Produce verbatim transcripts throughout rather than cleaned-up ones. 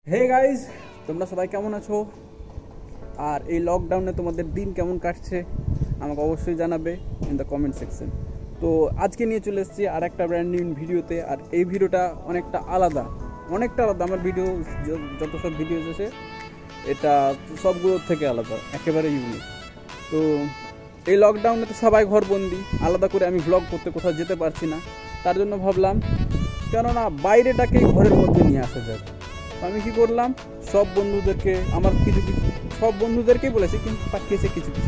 Hey guys, তোমরা সবাই কেমন আছো? আর এই লকডাউনে তোমাদের দিন কেমন কাটছে আমাকে অবশ্যই জানাবে ইন দ্য কমেন্ট সেকশন। তো আজকে নিয়ে চলে এসেছি আর একটা ব্র্যান্ড নিউ ভিডিওতে। আর এই ভিডিওটা অনেকটা আলাদা, অনেকটা আলাদা। আমার ভিডিও যত সব ভিডিও আছে এটা সবগুলোর থেকে আলাদা, একেবারে ইউনিক। তো এই লকডাউনে তো সবাই ঘরবন্দি, আলাদা করে আমি ভ্লগ করতে কোথাও যেতে পারছি না। তার জন্য ভাবলাম কেননা বাইরেটাকেই ঘরের মধ্যে নিয়ে আসা যাক। আমি কি করলাম, সব বন্ধুদেরকে, আমার কিছু কিছু সব বন্ধুদেরকেই বলেছি, কিন্তু পাঠিয়েছে কিছু কিছু,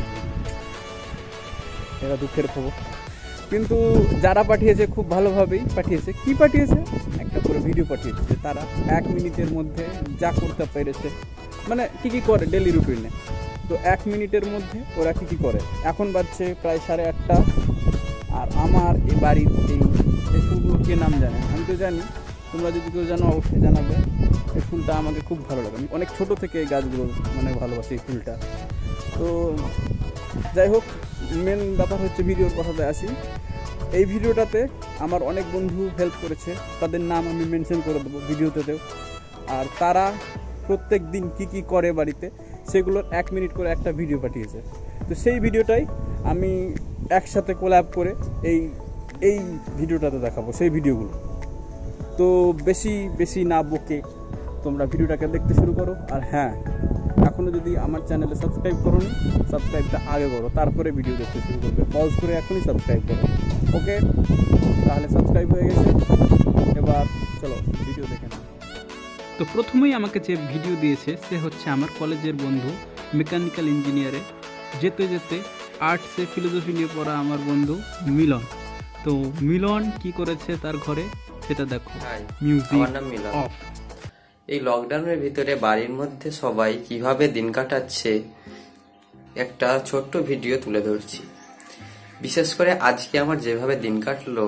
এটা দুঃখের খবর। কিন্তু যারা পাঠিয়েছে খুব ভালোভাবেই পাঠিয়েছে। কি পাঠিয়েছে? একটা করে ভিডিও পাঠিয়েছে যে তারা এক মিনিটের মধ্যে যা করতে পেরেছে, মানে কী কী করে ডেলি রুটিনে। তো এক মিনিটের মধ্যে ওরা কী কী করে। এখন বাজছে প্রায় সাড়ে আটটা, আর আমার এই বাড়ির এই এই ফুলগুলো কে নাম জানে, আমি তো জানি, তোমরা যদি কেউ জানো অবশ্যই জানাবে। এই ফুলটা আমাকে খুব ভালো লাগে, আমি অনেক ছোটো থেকে এই গাছগুলো মানে ভালোবাসি এই ফুলটা। তো যাই হোক, মেন ব্যাপার হচ্ছে ভিডিওর কথাতে আসি। এই ভিডিওটাতে আমার অনেক বন্ধু হেল্প করেছে, তাদের নাম আমি মেনশন করে দেবো ভিডিওতেও। আর তারা প্রত্যেক দিন কী কী করে বাড়িতে, সেগুলোর এক মিনিট করে একটা ভিডিও পাঠিয়েছে। তো সেই ভিডিওটাই আমি একসাথে কোল্যাব করে এই এই ভিডিওটাতে দেখাবো, সেই ভিডিওগুলো। তো বেশি বেশি না বকে তোমরা ভিডিওটাকে দেখতে শুরু করো। আর হ্যাঁ, এখনও যদি আমার চ্যানেলে সাবস্ক্রাইব করো নি, সাবস্ক্রাইবটা আগে করো, তারপরে ভিডিও দেখতে শুরু করবে। পজ করে এখনই সাবস্ক্রাইব করো। ওকে, তাহলে সাবস্ক্রাইব হয়ে গেছে, এবার চলো ভিডিও দেখে নাও। তো প্রথমেই আমাকে যে ভিডিও দিয়েছে সে হচ্ছে আমার কলেজের বন্ধু, মেকানিক্যাল ইঞ্জিনিয়ারে যেতে যেতে আর্টসে ফিলোসফি নিয়ে পড়া আমার বন্ধু মিলন। তো মিলন কি করেছে তার ঘরে সেটা দেখো। মিউজিক, আমার নাম মিলন। এই লকডাউনের ভিতরে বাড়ির মধ্যে সবাই কিভাবে দিন কাটাচ্ছে একটা ছোট্ট ভিডিও তুলে ধরছি। বিশেষ করে আজকে আমার যেভাবে দিন কাটলো,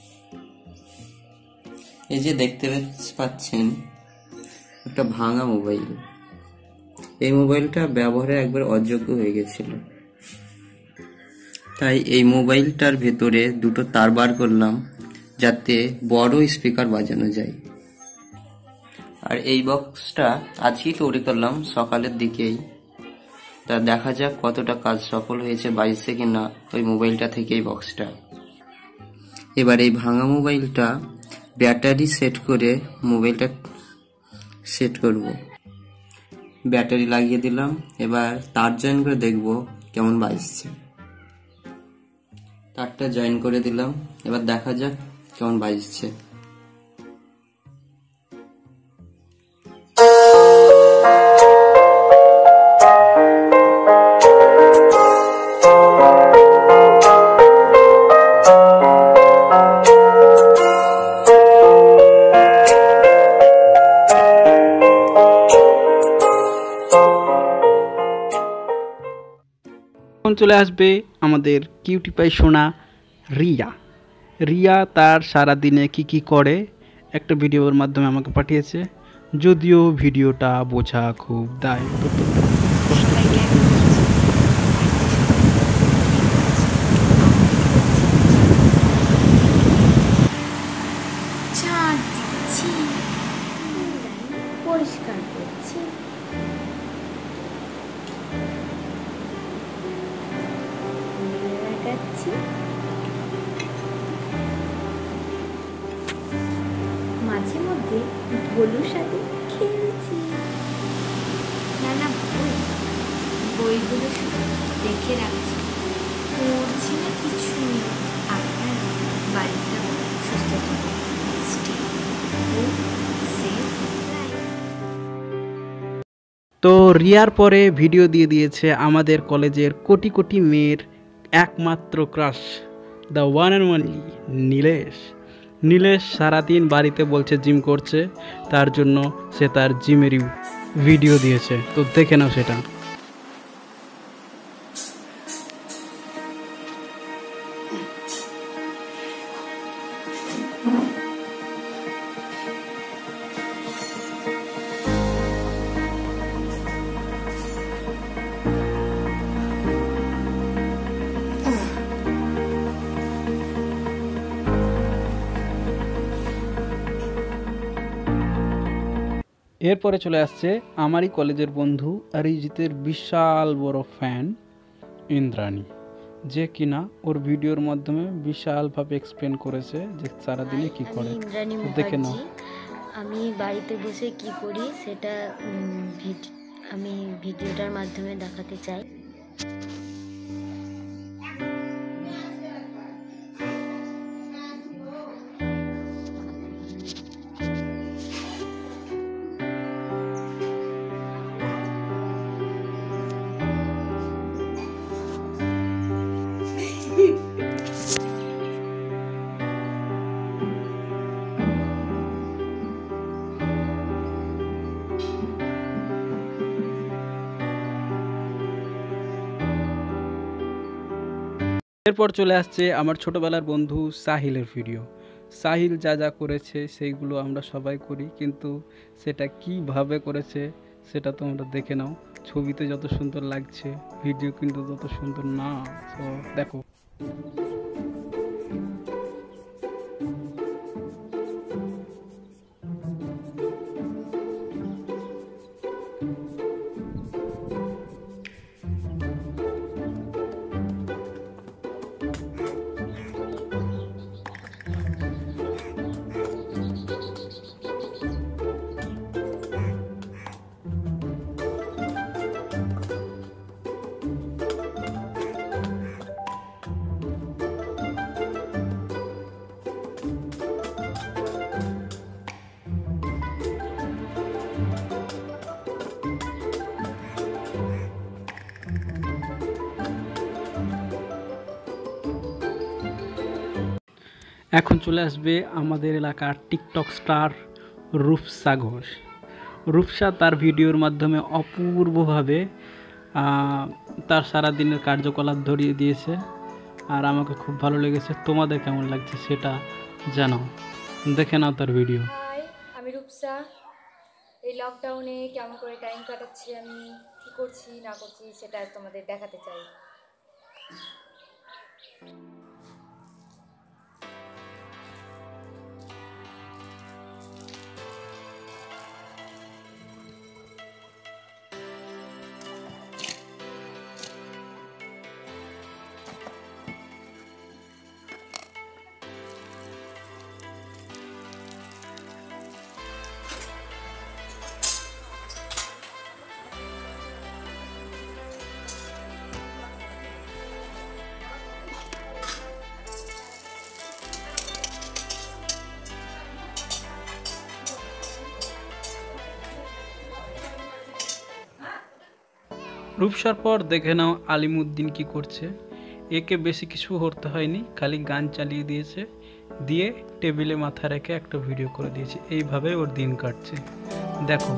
এই যে দেখতে পাচ্ছেন একটা ভাঙা মোবাইল। এই মোবাইলটা ব্যবহারে একবার অযোগ্য হয়ে গেছিল, তাই এই মোবাইলটার ভেতরে দুটো তার বার করলাম যাতে বড় স্পিকার বাজানো যায়। আর এই বক্সটা আজকেই তৈরি করলাম সকালের দিকেই। তা দেখা যাক কতটা কাজ সফল হয়েছে, বাজছে কিনা ওই মোবাইলটা থেকেই বক্সটা। এবার এই ভাঙা মোবাইলটা ব্যাটারি সেট করে মোবাইলটা সেট করব। ব্যাটারি লাগিয়ে দিলাম, এবার তার জয়েন করে দেখব কেমন বাজছে। তারটা জয়েন করে দিলাম, এবার দেখা যাক কেমন বাজছে। চলে আসবে আমাদের কিউটি পাই সোনা রিয়া। রিয়া তার সারা দিনে কি কি করে একটা ভিডিওর মাধ্যমে আমাকে পাঠিয়েছে, যদিও ভিডিওটা বোঝা খুব দায়। পরিষ্কার করছি, লাগাচ্ছি, মাঝে মধ্যে ভোলুর সাথে খেলছি। নানা বই বইগুলো শুধু দেখে রাখছি, পড়ছি না কিছু। আপনার বাড়িতে সুস্থ থাকুন। তো রিয়ার পরে ভিডিও দিয়ে দিয়েছে আমাদের কলেজের কোটি কোটি মেয়ের একমাত্র crush, the one and only Nilesh. Nilesh সারাদিন বাড়িতে বলছে জিম করছে, তার জন্য সে তার জিমেরই ভিডিও দিয়েছে। তো দেখে নাও সেটা। এরপরে চলে আসছে আমারই কলেজের বন্ধু অরিজিতের বিশাল বড় ফ্যান ইন্দ্রাণী, যে কিনা ওর ভিডিওর মাধ্যমে বিশালভাবে এক্সপ্লেন করেছে যে সারাদিনে কি করে। আমি ইন্দ্রাণী দেখে নাও। মুখার্জি। আমি বাড়িতে বসে কি করি সেটা উম, ভিড- আমি ভিডিওটার মাধ্যমে দেখাতে চাই। এরপর চলে আসছে আমার ছোটবেলার বন্ধু সাহিলের ভিডিও। সাহিল যা যা করেছে সেইগুলো আমরা সবাই করি, কিন্তু সেটা কিভাবে করেছে সেটা তোমরা দেখে নাও। ছবিতে যত সুন্দর লাগছে, ভিডিও কিন্তু তত সুন্দর না। তো দেখো। এখন চলে আসবে আমাদের এলাকার টিকটক স্টার রূপসা ঘোষ। রূপসা তার ভিডিওর মাধ্যমে অপূর্বভাবে আহ, তার সারাদিনের কার্যকলাপ ধরিয়ে দিয়েছে, আর আমাকে খুব ভালো লেগেছে। তোমাদের কেমন লাগছে সেটা জানাও, দেখে নাও তার ভিডিও। হাই, আমি রূপসা। এই লকডাউনে কেমন করে টাইম কাটাচ্ছি, আমি কী করছি না করছি সেটা আজ তোমাদের দেখাতে চাই। রূপসার পর দেখে নাও আলিমুদ্দিন কি করছে। একে বেশি কিছু করতে হয়নি, খালি গান চালিয়ে দিয়েছে, দিয়ে টেবিলে মাথা রেখে একটা ভিডিও করে দিয়েছে। এইভাবে ওর দিন কাটছে, দেখো।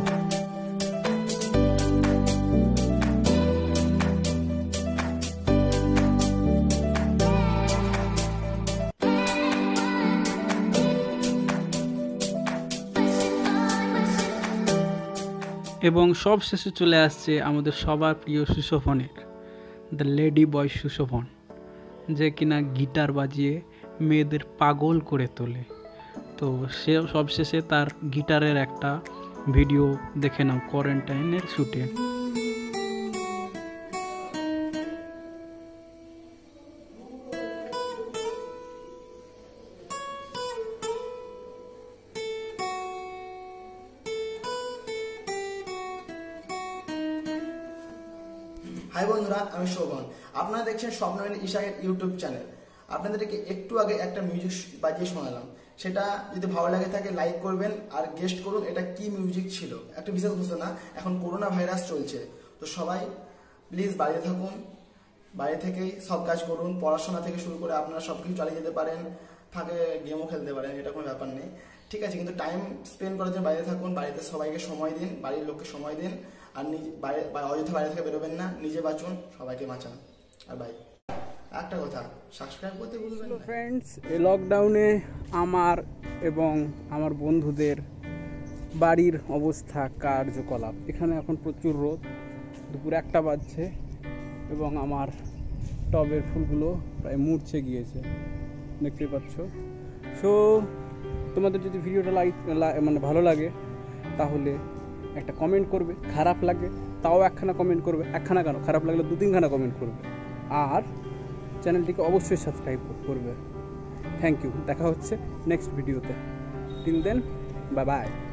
এবং সব শেষে চলে আসছে আমাদের সবার প্রিয় সুশোভনের, দ্য লেডি বয় সুশোভন, যে কিনা গিটার বাজিয়ে মেয়েদের পাগল করে তোলে। তো সে সব শেষে তার গিটারের একটা ভিডিও দেখে নাও কোয়ারেন্টাইনের শ্যুটে। হাই বন্ধুরা, আমি শোভন। আপনারা দেখছেন স্বপ্ননীল ইশাকের ইউটিউব চ্যানেল। আপনাদেরকে একটু আগে একটা মিউজিক বাজিয়ে শোনালাম, সেটা যদি ভালো লাগে থাকে লাইক করবেন আর গেস্ট করুন এটা কি মিউজিক ছিল। একটা বিশেষ ঘোষণা, এখন করোনা ভাইরাস চলছে, তো সবাই প্লিজ বাড়িতে থাকুন, বাইরে থেকেই সব কাজ করুন। পড়াশোনা থেকে শুরু করে আপনারা সব কিছু চালিয়ে যেতে পারেন, ফাঁকে গেমও খেলতে পারেন, এটা কোনো ব্যাপার নেই, ঠিক আছে। কিন্তু টাইম স্পেন্ড করার জন্য বাইরে থাকুন, বাড়িতে সবাইকে সময় দিন, বাড়ির লোককে সময় দিন, আর নিজে বাইরে অযথা বাইরে থেকে বেরোবেন না, নিজে বাঁচুন, সবাইকে বাঁচান। আর ভাই একটা কথা, সাবস্ক্রাইব করতে ভুলবেন না। ফ্রেন্ডস, এই লকডাউনে আমার এবং আমার বন্ধুদের বাড়ির অবস্থা, কার্যকলাপ, এখানে এখন প্রচুর রোদ, দুপুর একটা বাজছে এবং আমার টবের ফুলগুলো প্রায় মূর্ছে গিয়েছে, দেখতেই পাচ্ছ। সো তোমাদের যদি ভিডিওটা লাইক মানে ভালো লাগে তাহলে একটা কমেন্ট করবে, খারাপ লাগে তাও একখানা কমেন্ট করবে, একখানা কেন, খারাপ লাগলে দু তিনখানা কমেন্ট করবে, আর চ্যানেলটিকে অবশ্যই সাবস্ক্রাইব করবে। থ্যাংক ইউ, দেখা হচ্ছে নেক্সট ভিডিওতে। Till then, bye by.